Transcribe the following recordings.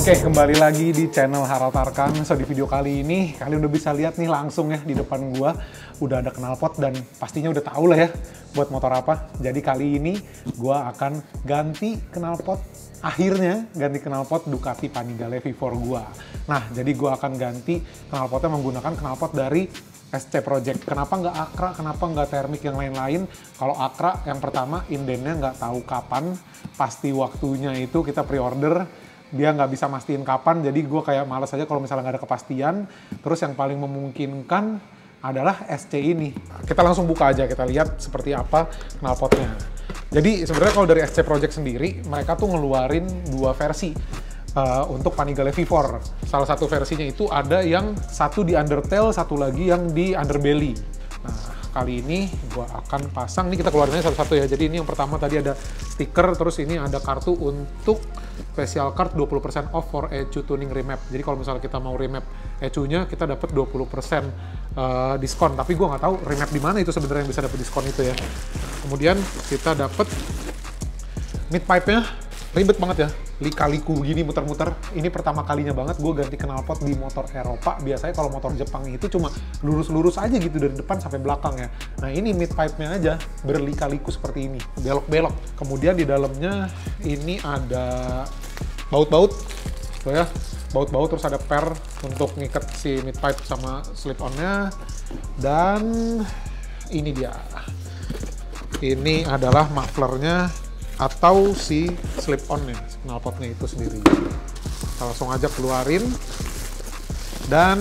Oke, kembali lagi di channel Harald Tarkan. So, di video kali ini, kalian udah bisa lihat nih langsung ya di depan gua udah ada knalpot dan pastinya udah tahu lah ya buat motor apa. Jadi kali ini gua akan ganti knalpot, akhirnya ganti knalpot Ducati Panigale V4 gua. Nah, jadi gua akan ganti knalpotnya menggunakan knalpot dari SC Project. Kenapa nggak Acra, kenapa nggak Thermic yang lain-lain? Kalau Acra, yang pertama indennya nggak tahu kapan, pasti waktunya itu kita pre-order, dia nggak bisa mastiin kapan, jadi gue kayak males aja kalau misalnya nggak ada kepastian. Terus yang paling memungkinkan adalah SC ini. Kita langsung buka aja, kita lihat seperti apa knalpotnya. Jadi sebenarnya kalau dari SC Project sendiri, mereka tuh ngeluarin dua versi untuk Panigale V4. Salah satu versinya itu ada yang satu di undertail, satu lagi yang di underbelly. Nah, kali ini gue akan pasang, ini kita keluarinnya satu-satu ya. Jadi ini yang pertama tadi ada stiker, terus ini ada kartu untuk special card 20% off for ECU tuning remap. Jadi kalau misalnya kita mau remap ECU-nya, kita dapat 20% diskon. Tapi gue nggak tahu remap di mana itu sebenarnya yang bisa dapat diskon itu ya. Kemudian kita dapat mid pipe-nya, ribet banget ya, lika-liku begini muter-muter. Ini pertama kalinya banget gue ganti knalpot di motor Eropa. Biasanya kalau motor Jepang itu cuma lurus-lurus aja gitu dari depan sampai belakang ya. Nah ini mid pipe-nya aja berlika-liku seperti ini, belok-belok. Kemudian di dalamnya ini ada baut-baut, tuh ya, baut-baut, terus ada per untuk ngikat si mid pipe sama slip-on-nya. Dan ini dia, ini adalah mufflernya atau si slip-on-nya, knalpotnya itu sendiri. Kita langsung aja keluarin. Dan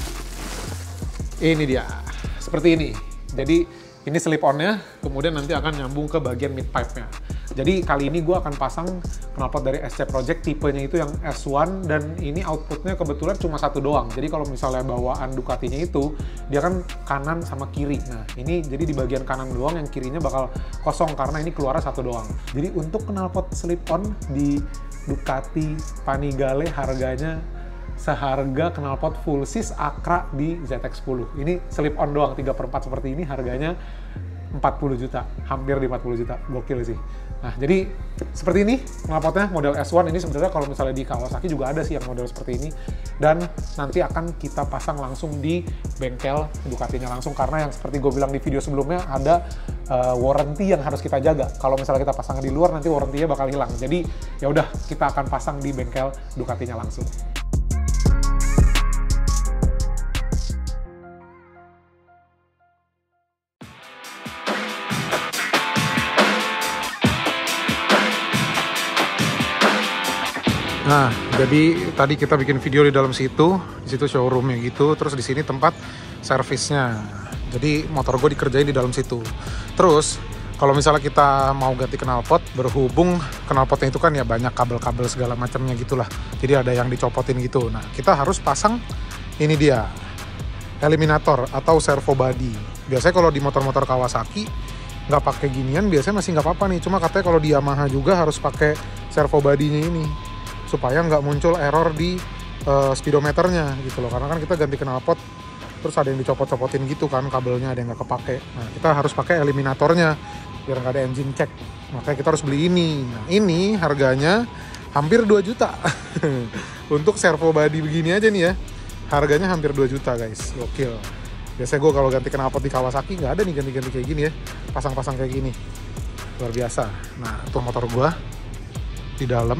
ini dia, seperti ini. Jadi ini slip-on-nya, kemudian nanti akan nyambung ke bagian mid pipe-nya. Jadi kali ini gue akan pasang knalpot dari SC Project, tipenya itu yang S1, dan ini outputnya kebetulan cuma satu doang. Jadi kalau misalnya bawaan Ducatinya itu, dia kan kanan sama kiri. Nah ini jadi di bagian kanan doang, yang kirinya bakal kosong karena ini keluarnya satu doang. Jadi untuk knalpot slip-on di Ducati Panigale harganya seharga knalpot full sis Acra di ZX10. Ini slip-on doang 3/4 seperti ini, harganya 40 juta, hampir di 40 juta, gokil sih. Nah jadi seperti ini knalpotnya model S1. Ini sebenarnya kalau misalnya di Kawasaki juga ada sih yang model seperti ini, dan nanti akan kita pasang langsung di bengkel Ducatinya langsung, karena yang seperti gue bilang di video sebelumnya ada warranty yang harus kita jaga. Kalau misalnya kita pasang di luar nanti warranty-nya bakal hilang. Jadi ya udah, kita akan pasang di bengkel Ducatinya langsung. Nah, jadi tadi kita bikin video di dalam situ, di situ showroomnya gitu, terus di sini tempat servisnya. Jadi motor gue dikerjain di dalam situ. Terus kalau misalnya kita mau ganti knalpot, berhubung knalpotnya itu kan ya banyak kabel-kabel segala macamnya gitulah. Jadi ada yang dicopotin gitu. Nah, kita harus pasang ini dia, eliminator atau servo body. Biasanya kalau di motor-motor Kawasaki nggak pakai ginian, biasanya masih nggak apa-apa nih. Cuma katanya kalau di Yamaha juga harus pakai servo body-nya ini, supaya nggak muncul error di speedometernya gitu loh. Karena kan kita ganti knalpot terus ada yang dicopot-copotin gitu kan, kabelnya ada yang nggak kepake. Nah kita harus pakai eliminatornya biar nggak ada engine check. Makanya kita harus beli ini. Nah ini harganya hampir 2 juta. Untuk servo body begini aja nih ya, harganya hampir 2 juta guys, gokil. Biasanya gue kalau ganti knalpot di Kawasaki nggak ada nih ganti-ganti kayak gini ya, pasang-pasang kayak gini, luar biasa. Nah untuk motor gue di dalam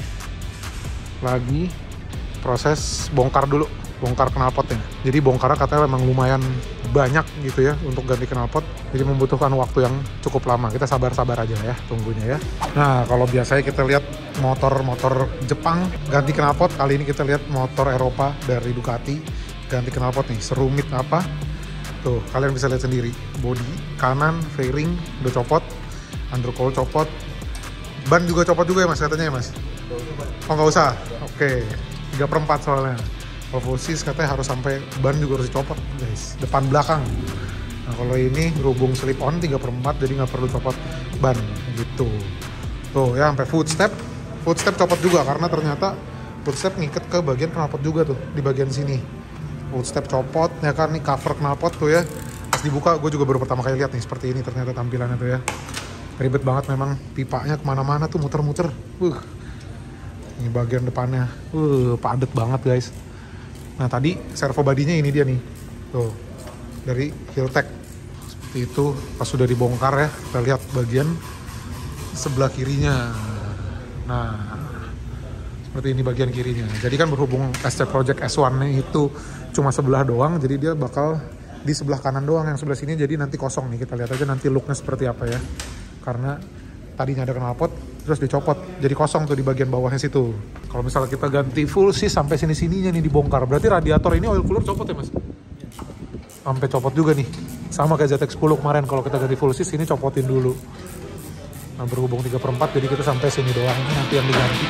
lagi proses bongkar dulu, bongkar knalpotnya. Jadi bongkarnya katanya memang lumayan banyak gitu ya untuk ganti knalpot, jadi membutuhkan waktu yang cukup lama. Kita sabar-sabar aja ya, tunggunya ya. Nah kalau biasanya kita lihat motor-motor Jepang ganti knalpot, kali ini kita lihat motor Eropa dari Ducati ganti knalpot nih. Serumit apa tuh, kalian bisa lihat sendiri. Bodi kanan fairing udah copot, undercoil copot, ban juga copot juga ya mas katanya ya mas? Oh nggak usah, oke. 3/4 soalnya. Kalau full sis katanya harus sampai ban juga harus dicopot guys, depan belakang. Nah kalau ini berhubung slip on 3/4, jadi nggak perlu copot ban gitu. Tuh ya, sampai footstep copot juga, karena ternyata footstep ngiket ke bagian knalpot juga tuh, di bagian sini. Footstep copot ya kan, nih cover knalpot tuh ya. Pas dibuka, gue juga baru pertama kali lihat nih, seperti ini ternyata tampilannya tuh ya. Ribet banget memang, pipanya kemana-mana tuh muter-muter. Ini bagian depannya, padet banget guys. Nah tadi servo bodinya ini dia nih, tuh dari Hilltech. Seperti itu, pas sudah dibongkar ya, kita lihat bagian sebelah kirinya. Nah, seperti ini bagian kirinya. Jadi kan berhubung SC Project S1-nya itu cuma sebelah doang, jadi dia bakal di sebelah kanan doang, yang sebelah sini jadi nanti kosong nih. Kita lihat aja nanti looknya seperti apa ya. Karena tadinya ada knalpot, terus dicopot, jadi kosong tuh di bagian bawahnya situ. Kalau misalnya kita ganti full sih sampai sini-sininya nih dibongkar, berarti radiator ini oil cooler copot ya mas? Sampai copot juga nih, sama kayak ZX10 kemarin kalau kita ganti full sis ini copotin dulu. Nah berhubung 3/4 jadi kita sampai sini doang, ini nanti yang diganti.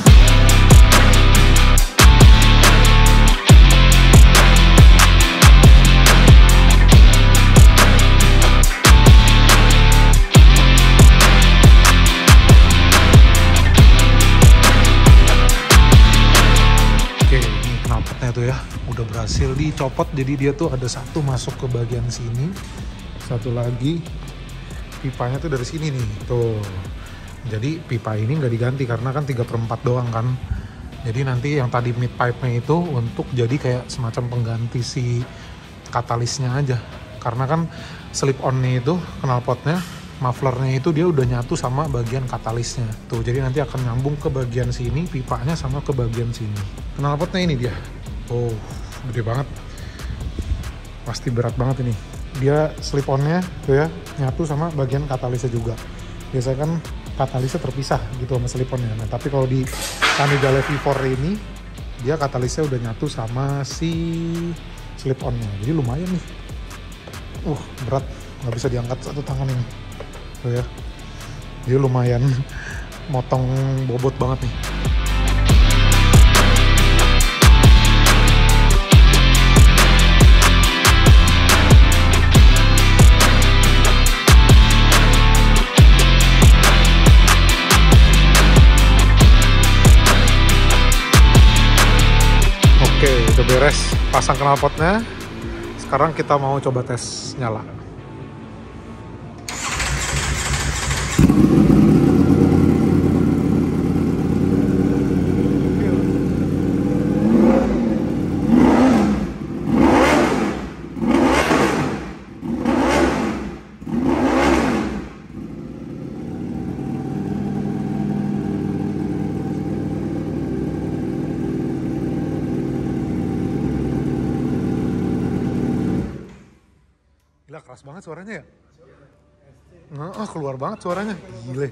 Tuh ya, udah berhasil dicopot, jadi dia tuh ada satu masuk ke bagian sini, satu lagi pipanya tuh dari sini nih, tuh. Jadi pipa ini nggak diganti karena kan 3/4 doang kan. Jadi nanti yang tadi mid pipe-nya itu untuk jadi kayak semacam pengganti si katalisnya aja. Karena kan slip on-nya itu, knalpotnya, mufflernya itu dia udah nyatu sama bagian katalisnya. Tuh, jadi nanti akan nyambung ke bagian sini, pipanya sama ke bagian sini. Knalpotnya ini dia. Oh, gede banget. Pasti berat banget ini. Dia slip on-nya tuh ya, nyatu sama bagian katalisnya juga. Biasanya kan katalisnya terpisah gitu sama slip on-nya. Nah, tapi kalau di Panigale V4 ini, dia katalisnya udah nyatu sama si slip on-nya. Jadi lumayan nih. Berat. Nggak bisa diangkat satu tangan ini. Tuh ya. Jadi lumayan motong bobot banget nih. Oke, udah beres pasang knalpotnya. Sekarang kita mau coba tes nyala. Gila, keras banget suaranya ya? Keluar banget suaranya. Gile.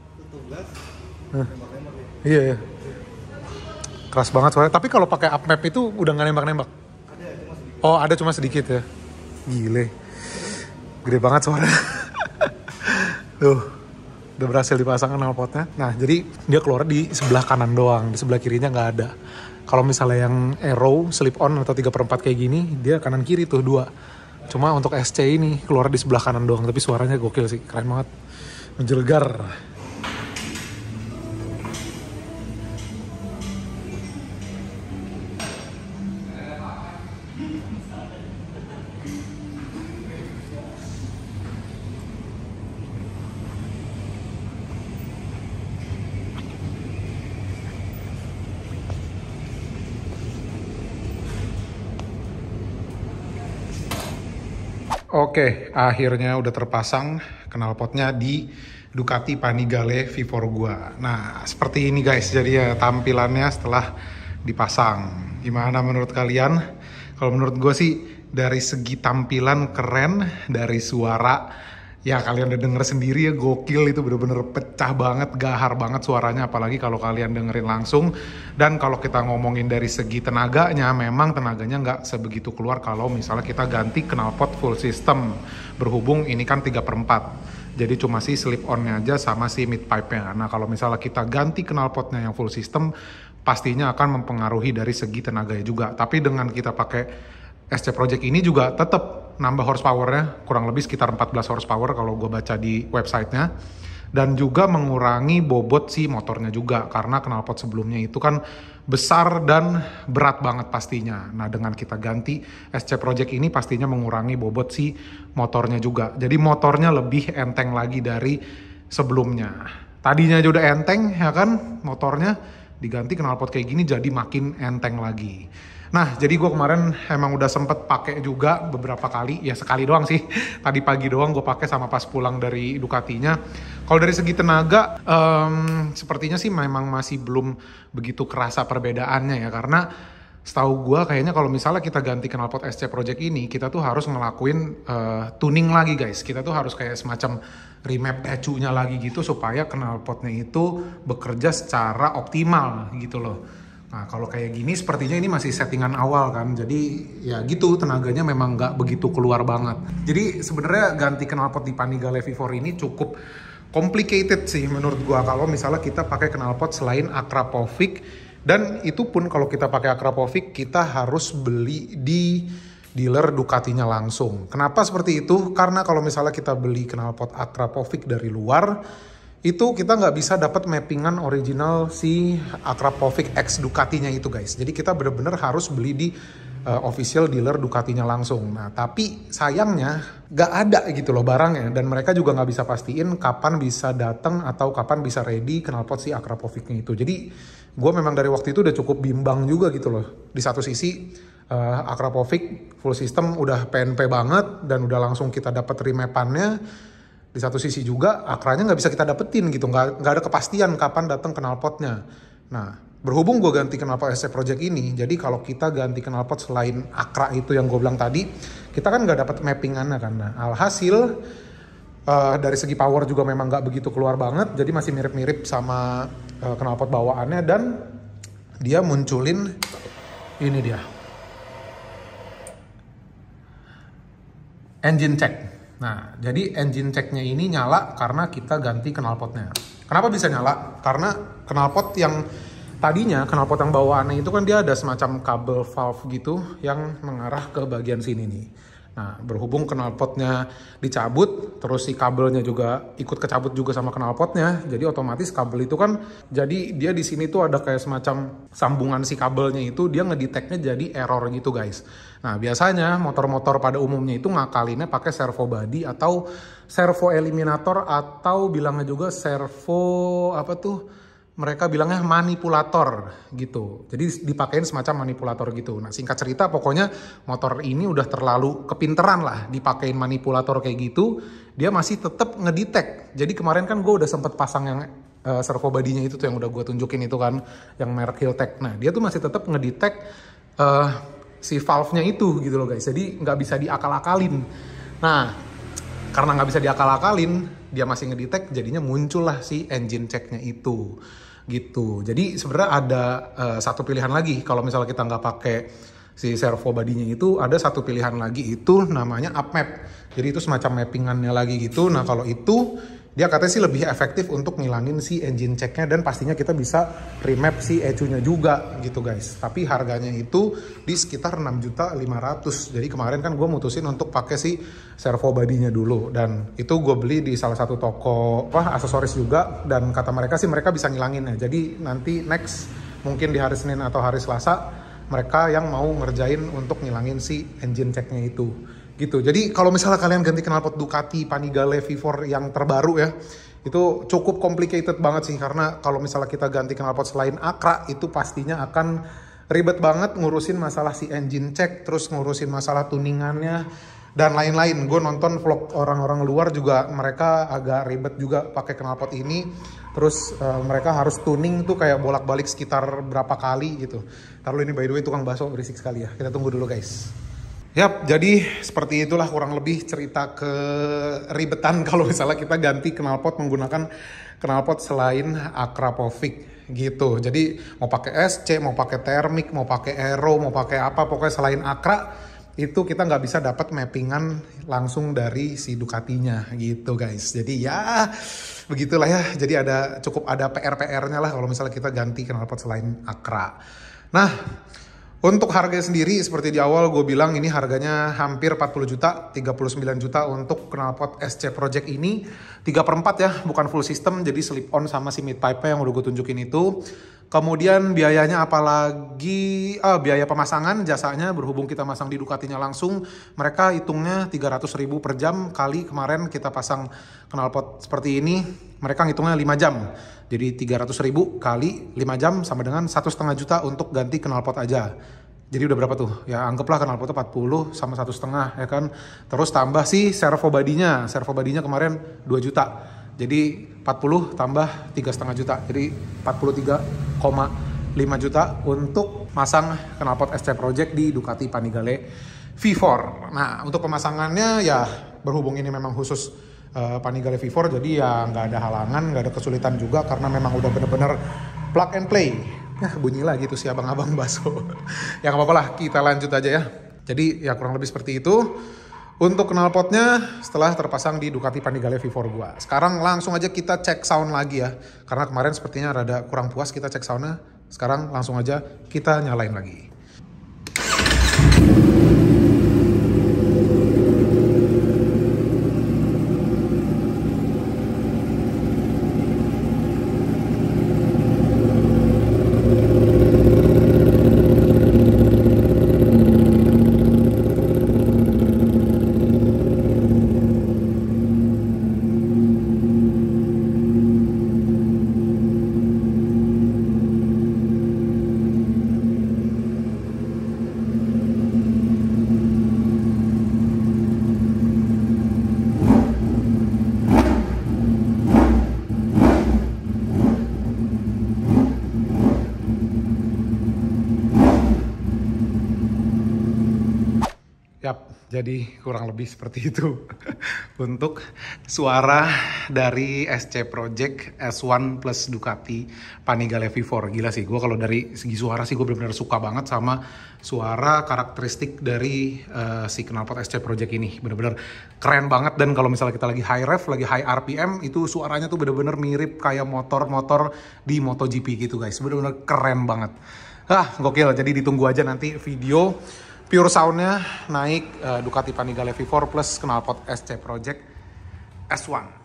Iya ya. Keras banget suaranya. Tapi kalau pakai up map itu udah nggak nembak-nembak? Oh, ada cuma sedikit ya? Gile. Gede banget suaranya. Tuh. Udah berhasil dipasang knalpotnya. Nah, jadi dia keluar di sebelah kanan doang. Di sebelah kirinya nggak ada. Kalau misalnya yang arrow, slip on atau 3/4 kayak gini, dia kanan kiri tuh dua. Cuma untuk SC ini keluar di sebelah kanan doang, tapi suaranya gokil sih, keren banget, menjelegar. Oke, akhirnya udah terpasang knalpotnya di Ducati Panigale V4 gua. Nah, seperti ini guys, jadi ya tampilannya setelah dipasang. Gimana menurut kalian? Kalau menurut gua sih dari segi tampilan keren, dari suara ya kalian udah denger sendiri ya, gokil, itu bener-bener pecah banget, gahar banget suaranya, apalagi kalau kalian dengerin langsung. Dan kalau kita ngomongin dari segi tenaganya, memang tenaganya nggak sebegitu keluar kalau misalnya kita ganti knalpot full system, berhubung ini kan 3/4, jadi cuma si slip on-nya aja sama si mid pipe-nya. Nah kalau misalnya kita ganti knalpotnya yang full system, pastinya akan mempengaruhi dari segi tenaganya juga. Tapi dengan kita pakai SC Project ini juga tetap nambah horsepower-nya, kurang lebih sekitar 14 horsepower kalau gue baca di websitenya. Dan juga mengurangi bobot si motornya juga, karena knalpot sebelumnya itu kan besar dan berat banget pastinya. Nah dengan kita ganti SC Project ini pastinya mengurangi bobot si motornya juga. Jadi motornya lebih enteng lagi dari sebelumnya. Tadinya aja udah enteng ya kan motornya, diganti knalpot kayak gini jadi makin enteng lagi. Nah, jadi gue kemarin emang udah sempet pakai juga beberapa kali, ya sekali doang sih. Tadi pagi doang gue pakai sama pas pulang dari Ducatinya. Kalau dari segi tenaga, sepertinya sih memang masih belum begitu kerasa perbedaannya ya, karena setahu gue kayaknya kalau misalnya kita ganti knalpot SC Project ini, kita tuh harus ngelakuin tuning lagi guys. Kita tuh harus kayak semacam remap ECU-nya lagi gitu supaya knalpotnya itu bekerja secara optimal gitu loh. Nah kalau kayak gini sepertinya ini masih settingan awal kan, jadi ya gitu tenaganya memang nggak begitu keluar banget. Jadi sebenarnya ganti knalpot di Panigale V4 ini cukup complicated sih menurut gua kalau misalnya kita pakai knalpot selain Akrapovic, dan itu pun kalau kita pakai Akrapovic kita harus beli di dealer Ducatinya langsung. Kenapa seperti itu? Karena kalau misalnya kita beli knalpot Akrapovic dari luar, itu kita nggak bisa dapat mappingan original si Akrapovic X Ducatinya itu guys. Jadi kita bener-bener harus beli di official dealer Ducatinya langsung. Nah tapi sayangnya nggak ada gitu loh barangnya, dan mereka juga nggak bisa pastiin kapan bisa datang atau kapan bisa ready knalpot si Akrapovicnya itu. Jadi gue memang dari waktu itu udah cukup bimbang juga gitu loh. Di satu sisi Akrapovic full system udah PNP banget dan udah langsung kita dapat remapannya. Di satu sisi juga akranya nggak bisa kita dapetin gitu, nggak ada kepastian kapan datang knalpotnya. Nah berhubung gue ganti knalpot SC Project ini, jadi kalau kita ganti knalpot selain akra itu yang gue bilang tadi, kita kan nggak dapat mappingannya kan. Nah alhasil dari segi power juga memang nggak begitu keluar banget, jadi masih mirip-mirip sama knalpot bawaannya, dan dia munculin ini dia engine check. Nah, jadi engine check-nya ini nyala karena kita ganti knalpotnya. Kenapa bisa nyala? Karena knalpot yang tadinya, knalpot yang bawaannya itu kan dia ada semacam kabel valve gitu yang mengarah ke bagian sini nih. Nah, berhubung knalpotnya dicabut, terus si kabelnya juga ikut kecabut juga sama knalpotnya, jadi otomatis kabel itu kan, jadi dia di sini tuh ada kayak semacam sambungan si kabelnya itu, dia ngedetectnya jadi error gitu guys. Nah, biasanya motor-motor pada umumnya itu ngakalinnya pakai servo body atau servo eliminator, atau bilangnya juga servo apa tuh? Mereka bilangnya manipulator gitu. Jadi dipakein semacam manipulator gitu. Nah singkat cerita pokoknya motor ini udah terlalu kepinteran lah dipakein manipulator kayak gitu. Dia masih tetap ngedetect. Jadi kemarin kan gue udah sempet pasang yang servo bodinya itu tuh yang udah gue tunjukin itu kan. Yang merek Hilltech. Nah dia tuh masih tetap ngedetect si valve-nya itu gitu loh guys. Jadi nggak bisa diakal-akalin. Nah karena nggak bisa diakal-akalin, dia masih ngedetect, jadinya muncullah si engine check-nya itu gitu. Jadi sebenarnya ada satu pilihan lagi kalau misalnya kita nggak pakai si servo bodinya itu, ada satu pilihan lagi itu namanya upmap. Jadi itu semacam mappingannya lagi gitu. Nah kalau itu dia katanya sih lebih efektif untuk ngilangin si engine check-nya, dan pastinya kita bisa remap si ECU-nya juga gitu guys. Tapi harganya itu di sekitar 6.500.000. Jadi kemarin kan gue mutusin untuk pakai si servo bodinya dulu, dan itu gue beli di salah satu toko aksesoris juga, dan kata mereka sih mereka bisa ngilanginnya. Jadi nanti next mungkin di hari Senin atau hari Selasa mereka yang mau ngerjain untuk ngilangin si engine check-nya itu. Gitu. Jadi kalau misalnya kalian ganti knalpot Ducati Panigale V4 yang terbaru ya, itu cukup complicated banget sih, karena kalau misalnya kita ganti knalpot selain akra itu pastinya akan ribet banget ngurusin masalah si engine check, terus ngurusin masalah tuningannya dan lain-lain. Gue nonton vlog orang-orang luar juga mereka agak ribet juga pakai knalpot ini. Terus mereka harus tuning tuh kayak bolak-balik sekitar berapa kali gitu. Taruh ini by the way tukang bakso berisik sekali ya. Kita tunggu dulu guys. Yap, jadi seperti itulah kurang lebih cerita keribetan kalau misalnya kita ganti knalpot menggunakan knalpot selain Akrapovic gitu. Jadi mau pakai SC, mau pakai Thermic, mau pakai Aero, mau pakai apa, pokoknya selain Akra itu kita nggak bisa dapat mappingan langsung dari si Ducatinya gitu guys. Jadi ya begitulah ya. Jadi cukup ada PR-nya lah kalau misalnya kita ganti knalpot selain Akra. Nah, untuk harganya sendiri seperti di awal gue bilang ini harganya hampir 40 juta, 39 juta untuk knalpot SC Project ini. 3/4 ya, bukan full system, jadi slip on sama si mid pipe-nya yang udah gue tunjukin itu. Kemudian biayanya apalagi, biaya pemasangan jasanya berhubung kita masang di Ducatinya langsung, mereka hitungnya 300.000 per jam kali kemarin kita pasang knalpot seperti ini. mereka ngitungnya 5 jam. Jadi 300.000 kali 5 jam sama dengan 1,5 juta untuk ganti knalpot aja. Jadi udah berapa tuh? Ya anggaplah knalpotnya 40 sama 1,5 ya kan. Terus tambah si servo bodinya. Servo bodinya kemarin 2 juta. Jadi 40 tambah 3,5 juta. Jadi 43,5 juta untuk masang knalpot SC Project di Ducati Panigale V4. Nah, untuk pemasangannya ya berhubung ini memang khusus Panigale V4, jadi ya nggak ada halangan, nggak ada kesulitan juga karena memang udah bener-bener plug and play. Bunyi lagi tuh si abang-abang baso. Ya nggak apa-apa lah, kita lanjut aja ya. Jadi ya kurang lebih seperti itu. Untuk knalpotnya setelah terpasang di Ducati Panigale V4 gua. Sekarang langsung aja kita cek sound lagi ya. Karena kemarin sepertinya rada kurang puas kita cek soundnya. Sekarang langsung aja kita nyalain lagi. Yap, jadi kurang lebih seperti itu untuk suara dari SC Project S1 plus Ducati Panigale V4. Gila sih, gue kalau dari segi suara sih gue benar-benar suka banget sama suara karakteristik dari si knalpot SC Project ini. Bener-bener keren banget, dan kalau misalnya kita lagi high rev, lagi high RPM, itu suaranya tuh bener-bener mirip kayak motor-motor di MotoGP gitu guys. Bener-bener keren banget. Gokil, jadi ditunggu aja nanti video pure soundnya naik Ducati Panigale V4 plus knalpot SC Project S1.